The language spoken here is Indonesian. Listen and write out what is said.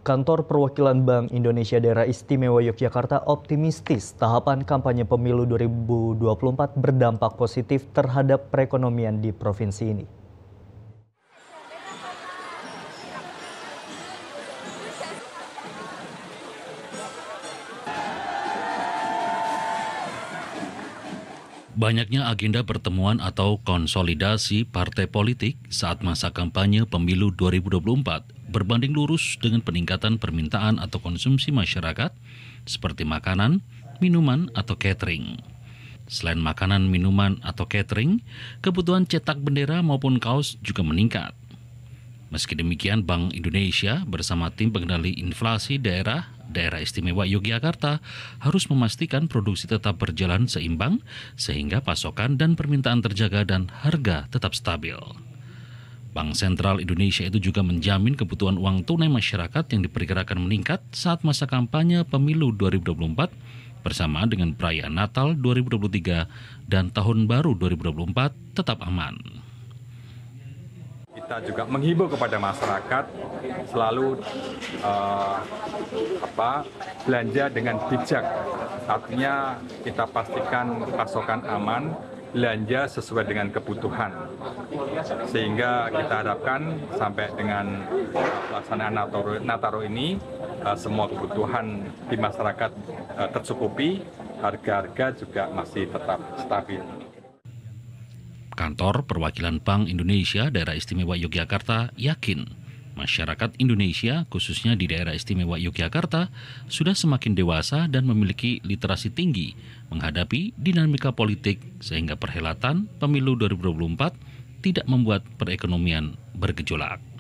Kantor Perwakilan Bank Indonesia Daerah Istimewa Yogyakarta optimistis tahapan kampanye pemilu 2024 berdampak positif terhadap perekonomian di provinsi ini. Banyaknya agenda pertemuan atau konsolidasi partai politik saat masa kampanye pemilu 2024 berbanding lurus dengan peningkatan permintaan atau konsumsi masyarakat seperti makanan, minuman, atau catering. Selain makanan, minuman, atau catering, kebutuhan cetak bendera maupun kaos juga meningkat. Meski demikian, Bank Indonesia bersama tim pengendali inflasi Daerah Istimewa Yogyakarta harus memastikan produksi tetap berjalan seimbang sehingga pasokan dan permintaan terjaga dan harga tetap stabil. Bank Sentral Indonesia itu juga menjamin kebutuhan uang tunai masyarakat yang diperkirakan meningkat saat masa kampanye pemilu 2024 bersamaan dengan perayaan Natal 2023 dan Tahun Baru 2024 tetap aman. Kita juga menghimbau kepada masyarakat selalu belanja dengan bijak. Artinya kita pastikan pasokan aman, belanja sesuai dengan kebutuhan. Sehingga kita harapkan sampai dengan pelaksanaan Nataru ini semua kebutuhan di masyarakat tercukupi, harga-harga juga masih tetap stabil. Kantor Perwakilan Bank Indonesia Daerah Istimewa Yogyakarta yakin masyarakat Indonesia, khususnya di Daerah Istimewa Yogyakarta, sudah semakin dewasa dan memiliki literasi tinggi menghadapi dinamika politik sehingga perhelatan pemilu 2024 tidak membuat perekonomian bergejolak.